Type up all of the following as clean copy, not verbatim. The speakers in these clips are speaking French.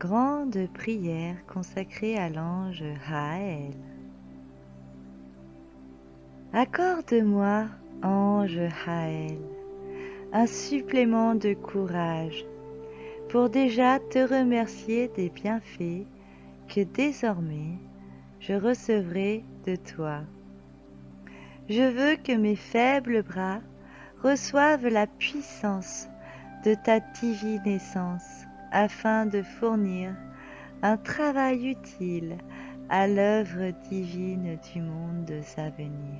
grande prière consacrée à l'ange Raël. Accorde-moi, ange Raël, un supplément de courage pour déjà te remercier des bienfaits que désormais je recevrai de toi. Je veux que mes faibles bras reçoivent la puissance de ta divine essence afin de fournir un travail utile à l'œuvre divine du monde à venir.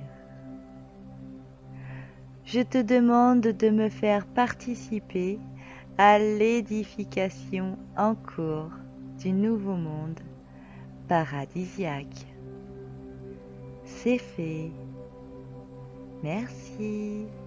Je te demande de me faire participer à l'édification en cours du nouveau monde paradisiaque. C'est fait. Merci.